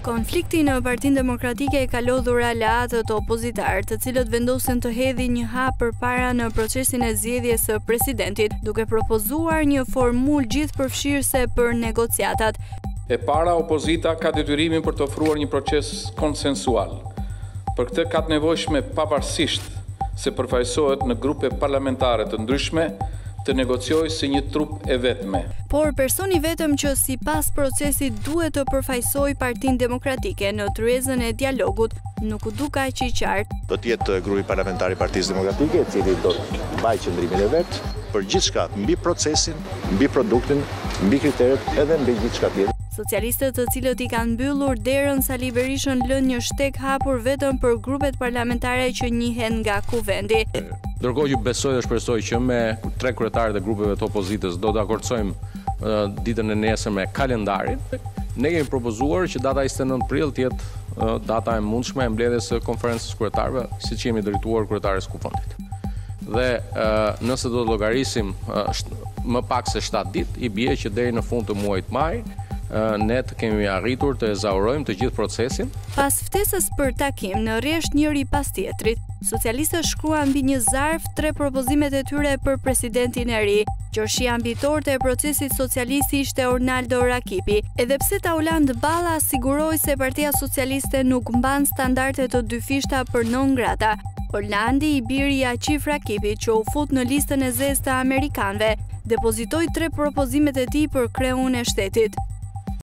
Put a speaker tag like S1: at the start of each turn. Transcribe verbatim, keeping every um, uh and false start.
S1: Konflikti në Partinë Demokratike ka lodhur aleatët opozitar, të cilët vendosen të hedhin një hap përpara në procesin e zgjedhjes së presidentit, duke propozuar një formulë gjithëpërfshirëse për negociatat.
S2: E para, opozita ka detyrimin për të ofruar një proces konsensual. Për këtë ka të nevojshme pavarësisht se përfaqësohet në grupe parlamentare të ndryshme, të negociojë si një trup e vetme.
S1: Por personi vetëm që sipas procesit duhet të përfaqësojë Partinë Demokratike në tryezën e dialogut nuk u duk aq i qartë.
S3: Do të jetë grupi parlamentar i Partisë Demokratike, i cili do të mbajë qëndrimin e vet për gjithçka mbi procesin, mbi produktin, mbi kriteret edhe mbi gjithçka tjetër.
S1: Socialistët, të cilët i kanë mbyllur derën Sali Berishën, lënë një shtek hapur vetëm për grupet parlamentare që njihen nga kuvendi.
S4: Ndërkohë që besoj dhe shpresoj që me tre kryetarët e grupeve të opozitës do të akordsojmë uh, ditën e nesërme kalendarin, ne kemi propozuar që data njëzet e nëntë prill të jetë uh, data e mundshme e mbledhjes së konferencës kryetarëve, siç jemi drejtuar kryetares kuvendit. Dhe uh, nëse do të llogarisim uh, më pak se shtatë ditë, i bie që deri në fund të muajit maj ne të kemi arritur të ezaurojmë të gjithë procesin.
S1: Pas ftesës për takim në rresht njëri pas tjetrit, socialistët shkruan mbi një zarf tre propozimet e tyre për presidentin e ri. Qorshia mbitorë e procesit socialist ishte Ornaldo Rakipi. Edhe pse Tauland Balla siguroi se Partia Socialiste nuk mban standarde të dyfishta për non grata, Orlandi, i biri i Aqif Rakipi, që u fut në listën e zezë të amerikanëve, depozitoi tre propozimet e tij për kreun e shtetit.